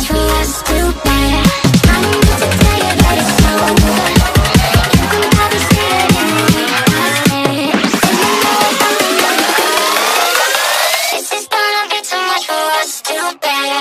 much for us to bear. I don't need to tell you that it's over. You can probably see it in the way I stare. And you know if I'm the one who goes, this is gonna be too much for us to bear.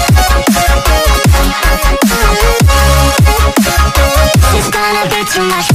Too much.